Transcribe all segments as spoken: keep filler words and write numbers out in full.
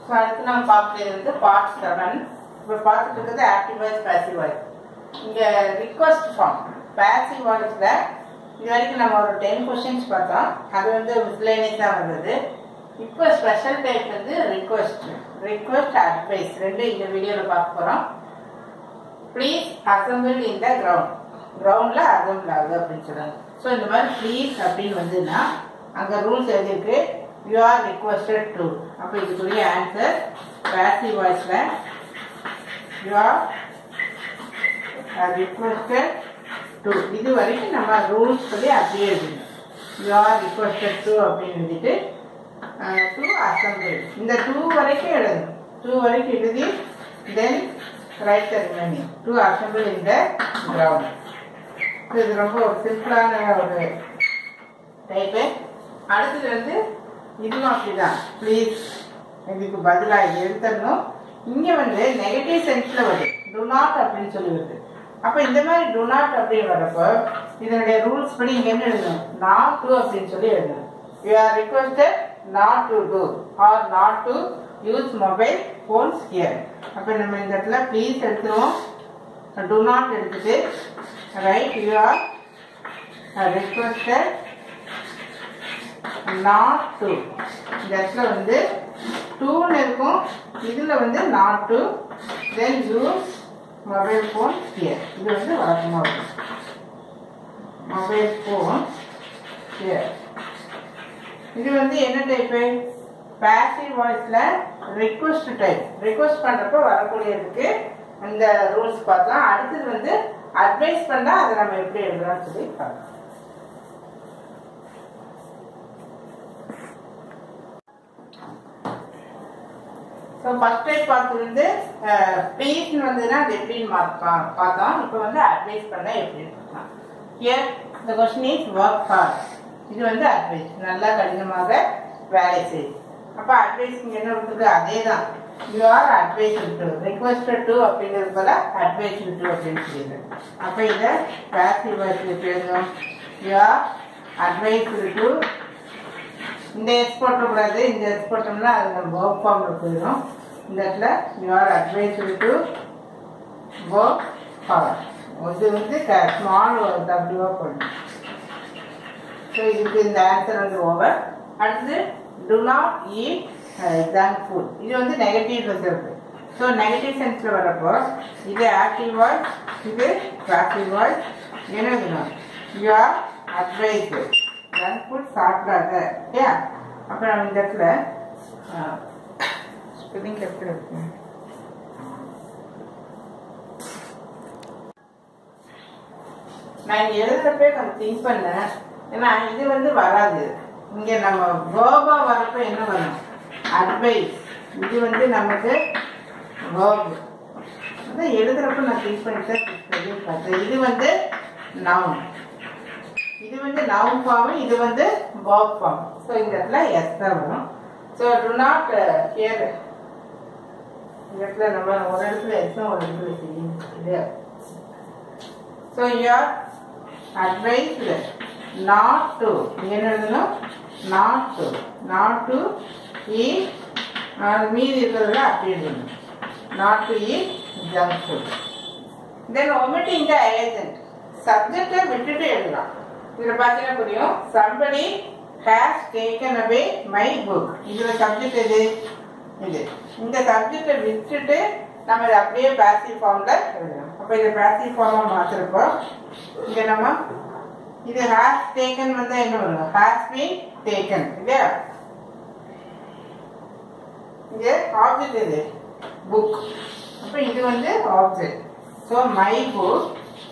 So அடுத்து நம்ம பார்க்குறது வந்து பார்ட் செவன். இப்போ பார்த்துட்டு இருக்கிறது ஆக்டிவ் வாய்ஸ் பேசிவ் வாய்ஸ். இங்கே ரிக்வஸ்ட் ஃபார்ம் பேசிவ் வாய்ஸில் இது வரைக்கும் நம்ம ஒரு டென் கொஸ்டின்ஸ் பார்த்தோம். அது வந்து மிஸ்லேனியஸ் தான் வந்தது. இப்போ ஸ்பெஷல் டைப் வந்து ரிக்வஸ்ட் ரிக்வஸ்ட் அட்வைஸ் ரெண்டு இந்த வீடியோவில் பார்க்க போகிறோம். Please assemble in the ground கிரவுண்டில் அசம்பிள் ஆகுது அப்படின்னு சொல்லுவாங்க. ஸோ இந்த மாதிரி ப்ளீஸ் அப்படின்னு வந்துன்னா அங்கே ரூல்ஸ் எழுதியிருக்கு. You are requested to. அப்போ இதுக்குரிய ஆன்சர் பேசிவ் வாய்ஸில் யூ ஆர் ரிக்வஸ்டட் டு. இது வரைக்கும் நம்ம ரூல்ஸ் சொல்லி அப்படியே எழுதணும். யூ ஆர் ரிக்வஸ்டட் டு அப்படின்னு எழுதிட்டு டு அசம்பிள் இந்த டூ வரைக்கும் எழுதணும். டூ வரைக்கும் எழுதி then write the remaining to assemble in the ground. இது ரொம்ப ஒரு சிம்பிளான ஒரு டைப்பு. அடுத்தது வந்து இதுவும் அப்படிதான். ப்ளீஸ் இதுக்கு பதிலாக இது எழுத்தணும். இங்கே வந்து நெகட்டிவ் சென்ஸில் வருது. டு நாட் அப்படின்னு சொல்லி வருது. அப்போ இந்த மாதிரி டு நாட் அப்படின்னு வரப்போ இதனுடைய ரூல்ஸ் படி இங்கே என்ன எழுதணும்? நாட் டு அப்படின்னு சொல்லி எழுதணும். You are requested not to do are not to use mobile phones here. அப்போ நம்ம இந்த இடத்துல ப்ளீஸ் எடுத்துருவோம். டு நாட் எடுத்துட்டு write you are requested not to. இந்த இடத்துல வந்து டூன்னு இருக்கும். இதில் வந்து not to then use mobile phone here. இது வந்து வழக்கமாக இருக்கும். Mobile phone here. இது வந்து என்ன டைப்பு? பேசிவ் வாய்ஸில் ரிக்வஸ்ட் டைப். ரிக்வஸ்ட் பண்ணுறப்போ வரக்கூடியதுக்கு அந்த ரூல்ஸ் பார்க்கலாம். அடுத்தது வந்து அட்வைஸ் பண்ணால் அதை நம்ம எப்படி எழுதலாம்னு சொல்லி பார்க்கலாம். ஸோ ஃபர்ஸ்ட் டைப் பார்த்து வந்து ப்ளீஸ்னு வந்ததுன்னா அது எப்படின்னு பார்க்கலாம் பார்த்தோம். இப்போ வந்து அட்வைஸ் பண்ணால் எப்படின்னு பார்க்கலாம். Here the question is work hard. இது வந்து அட்வைஸ். நல்லா கடினமாக வேலை செய். அப்போ அட்வைஸ் இங்கே என்ன இருக்குது? அதே தான். You are advice to. Requested to அப்படிங்கிறது போல அட்வைஸ் டு அப்படின்னு சொல்லிடுது. அப்போ இதை பேசிவ் வாய்ஸில் எழுதணும். You are advice to. இந்த எஸ் போட்டக்கூடாது. இந்த எஸ் போட்டோம்னா அது நம்ம ஒர்க் ஃபார்மில் போயிடும். இந்த இடத்துல you are advice to work hard. இது வந்து ஸ்மால் டபிள்யூவாக போடணும். ஸோ இதுக்கு இந்த ஆன்சர் வந்து ஓவர். அடுத்து do not eat junk food. இது வந்து நெகட்டிவ் சென்ஸ் இருக்கு. ஸோ நெகட்டிவ் சென்ஸில் வரப்போ இது ஆக்டிவ் வாய்ஸ், இது பாசிவ் வாய்ஸ். என்ன இருக்கணும்? You are advice junk food சாப்பிடாத. ஓகே. அப்புறம் நம்ம இந்த இடத்துல ஸ்பெல்லிங் எப்படி இருக்கு? நான் எழுதுறப்பே கொஞ்சம் திங்க் பண்ணேன். ஏன்னா இது வந்து வராது. இங்கே நம்ம வேர்பா வரப்போ என்ன வரும்? அட்வைஸ். இது வந்து நமக்கு வேர்பு. அதான் எழுதுறப்ப நான் திங்க் பண்ணிட்டு பார்த்தேன். இது வந்து நவுன். இது வந்து நவுன் ஃபார்ம். இது வந்து வேர்ப் ஃபார்ம். ஸோ இந்த இடத்துல எஸ் தான் வரும். So do not here. இந்த இடத்துல நம்ம ஒரு இடத்துல எஸ்ஸும் ஒரு இடத்துல செய்யுது. So you are advised not to. என்ன எழுதணும்? Not to. Not to eat. மீதி இருக்கிறதுல அப்படி எழுதணும். Not to eat junk food. Then omitting the agent. சப்ஜெக்டை விட்டுட்டு எழுதலாம். இதில் பார்த்தீங்கன்னா புரியும். somebody has taken away my book. இதில் சப்ஜெக்ட் எது? இது. இந்த சப்ஜெக்டை விட்டுட்டு நம்ம இதை அப்படியே பேசிவ் ஃபார்மில் எழுதலாம். அப்போ இதை பேசிவ் ஃபார்மாக மாற்றிருப்போம். இங்கே நம்ம இது has taken வந்தால் என்ன வரும்? has been taken இல்லையா? இங்கே ஆப்ஜெக்ட் எது? புக். அப்போ இது வந்து ஆப்ஜெக்ட். So my book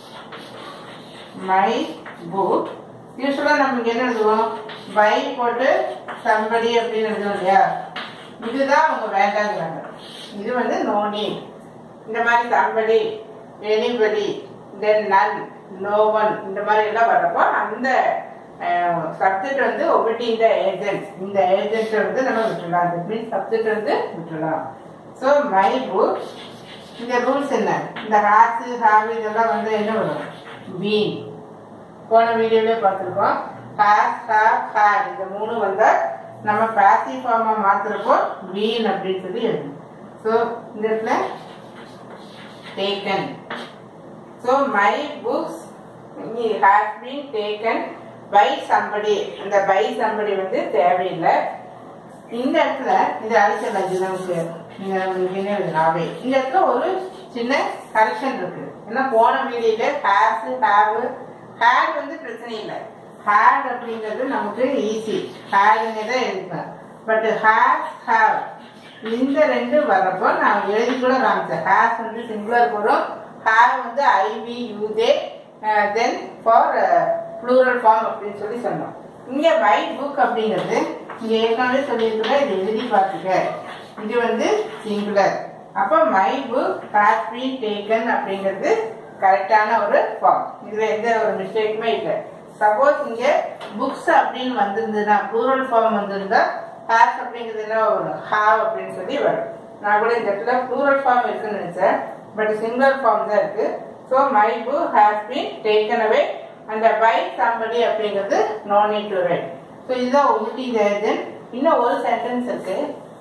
my book. யூஸ்வலாக நம்ம என்ன எழுதுவோம்? பை போட்டு சம்படி அப்படின்னு எழுதுவோம் இல்லையா? இதுதான் அவங்க வேண்டாங்கிறாங்க. இது வந்து நோ நீட். இந்த மாதிரி somebody, anybody, then none, no one இந்த மாதிரி எல்லாம் வரப்போ அந்த சப்ஜெக்ட் வந்து ஒமிட்டிங் த ஏஜென்ட். இந்த ஏஜென்ட்டை வந்து நம்ம விட்டுடலாம். தட் மீன்ஸ் சப்ஜெக்ட் வந்து விட்டுடலாம். So my book. இந்த ரூல்ஸ் என்ன? இந்த ஹேட்ஸு ஹேவ் இதெல்லாம் வந்து என்ன வரும்? பீன். போன வீடியோலேயே பார்த்துருக்கோம். ஹேஸ், ஹேவ், ஹேட் இந்த மூணு வந்தால் நம்ம பாசிவ் ஃபார்மா மாத்துறப்போ பீன் அப்படின்னு சொல்லி எழுதணும். ஸோ இந்த இடத்துல taken. So my books has been taken by somebody. இந்த by somebody வந்து தேவையில்லை. இந்த இடத்துல இந்த அடிச்சல் நமக்கு நாவே இந்த இடத்துல ஒரு சின்ன கரெக்ஷன் இருக்கு. ஏன்னா போன வீடியோல ஹேஸ் ஹேவ் ஹேட் வந்து பிரச்சனை இல்லை. ஹேட் அப்படிங்கிறது நமக்கு ஈஸி, ஹேடுன்னு தான் எழுதுவேன். பட் ஹேஸ் ஹேவ் இந்த ரெண்டு வர்றப்போ நான் எழுதி கூட காமிச்சேன். ஹேஸ் வந்து சிங்குலர் வரும், ஹேவ் வந்து ஐவி யூதே தென் ஃபார் ப்ளூரல் ஃபார்ம் அப்படின்னு சொல்லி சொன்னோம். இங்கே மை புக் அப்படிங்கிறது இங்கே ஏற்கனவே சொல்லியிருக்கிற இது எழுதி பார்த்துக்க, இது வந்து சிங்குலர். அப்போ my book has been taken அப்படிங்கிறது கரெக்டான ஒரு ஃபார்ம். இதில் எந்த ஒரு மிஸ்டேக்குமே இல்லை. சப்போஸ் இங்கே புக்ஸ் அப்படின்னு வந்திருந்ததுன்னா ப்ளூரல் ஃபார்ம் வந்திருந்தா ஹேஸ் அப்படிங்கிறது என்ன வரும், ஹாவ் அப்படின்னு சொல்லி வரும். நான் கூட இந்த இடத்துல ப்ளூரல் ஃபார்ம் இருக்குன்னு நினைச்சேன், பட் சிங்குலர் ஃபார்ம் தான் இருக்கு. So my book has been taken away அந்த பை சம்படி அப்படிங்கிறது no need to write. So இதுதான் ஒமிட்டி தி ஏஜென்ட். இன்னும் ஒரு சென்டென்ஸ் இருக்கு.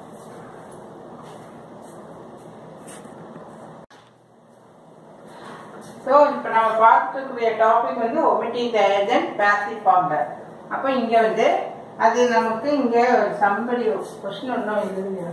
ஸோ இப்போ நம்ம பார்த்துக்கூடிய டாபிக் வந்து ஒமிட்டிங் தி ஏஜென்ட் பாசிவ் ஃபார்ம்ல. அப்போ இங்கே வந்து அது நமக்கு இங்கே சம்படி கொஸ்டின் ஒன்றும் எழுதுங்க.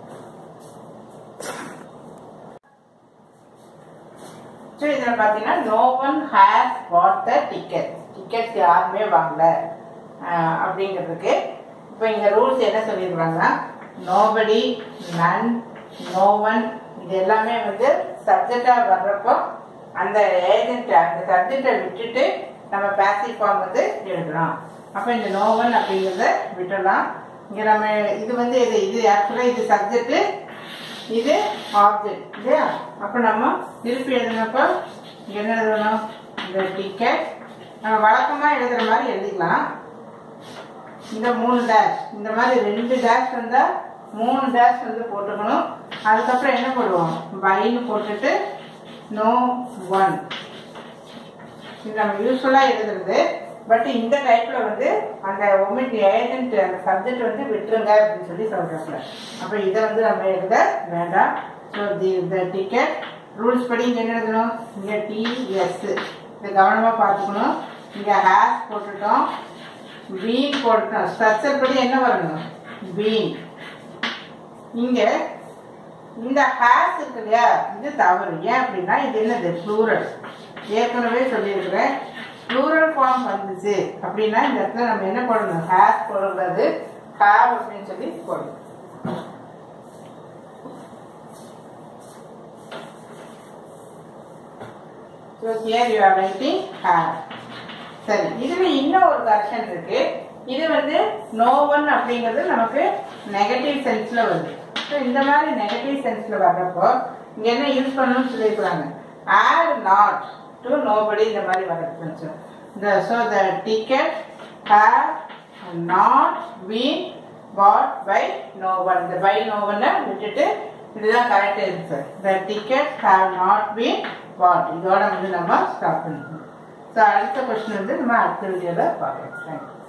ஸோ இதில் பார்த்தீங்கன்னா no one has bought the ticket, tickets யாருமே வாங்கல அப்படிங்கிறதுக்கு இப்போ இங்கே ரூல்ஸ் என்ன சொல்லியிருக்காங்கன்னா நோபடி, நன், நோ ஒன் இது எல்லாமே வந்து சப்ஜெக்டாக வர்றப்போ அந்த ஏஜென்ட் அந்த சப்ஜெக்டை விட்டுட்டு நம்ம பாசிவ் ஃபார்ம் வந்து எழுதலாம். அப்போ இந்த நோ ஒன் அப்படிங்கிறத விட்டுடலாம். இங்கே நம்ம இது வந்து இது இது ஆக்சுவலாக இது சப்ஜெக்ட், இது ஆப்ஜெக்ட் இல்லையா. அப்போ நம்ம திருப்பி எழுதினப்போ என்ன எழுதணும், இந்த டிக்கெட் நம்ம வழக்கமாக எழுதுற மாதிரி எழுதிக்கலாம். இந்த மூணு டேஷ் இந்த மாதிரி ரெண்டு டேஷ் வந்தால் மூணு டேஷ் வந்து போட்டுக்கணும். அதுக்கப்புறம் என்ன போடுவோம், பைன்னு போட்டுட்டு நோ ஒன். இது நம்ம யூஸ்ஃபுல்லாக எழுதுறது. பட் இந்த டைப்ல வந்து அந்த ஒமிட் ஏஜென்ட் அந்த சப்ஜெக்ட் வந்து விட்டுருங்க அப்படின்னு சொல்லி சொல்றாங்க. அப்போ இதை வந்து நம்ம எழுத வேண்டாம். So the the ticket rules படி இங்கே என்ன எழுதணும், இங்கே டிஎஸ் இதை கவனமாக பார்த்துக்கணும். இங்கே ஹேஸ் போட்டுட்டோம், பீன் போட்டுட்டோம். ஸ்ட்ரக்சர் படி என்ன வரணும், பீன். இங்கே இந்த ஹேஸ் இருக்கு இல்லையா, இது தவறு. ஏன் அப்படின்னா இது என்னது ப்ளூரல். ஏற்கனவே சொல்லியிருக்கிறேன் ப்ளூரல் ஃபார்ம் வந்துச்சு அப்படின்னா இந்த இடத்துல நம்ம என்ன போடணும், ஹேஸ் போடக்கூடாது, ஹேவ் அப்படின்னு சொல்லி போடணும். So here you are writing have. சரி, இதுல இன்னும் ஒரு கரெக்ஷன் இருக்கு. இது வந்து நோ ஒன் அப்படிங்கிறது நமக்கு நெகட்டிவ் சென்ஸ்ல வருது. ஸோ இந்த மாதிரி நெகட்டிவ் சென்ஸ்ல வர்றப்போ இங்க என்ன யூஸ் பண்ணணும்னு சொல்லியிருக்கிறாங்க, ஆட் நாட் டு நோபடி இந்த மாதிரி வர்றது. The so the ticket have not been bought by no one. The by no one விட்டுட்டு இதுதான் correct answer. The ticket have not been bought. இதோட வந்து நம்ம ஸ்டாப் பண்ணிக்கணும். ஸோ அடுத்த கொஸ்டின் வந்து நம்ம அடுத்த வீடியோல பார்க்கலாம். தேங்க்யூ.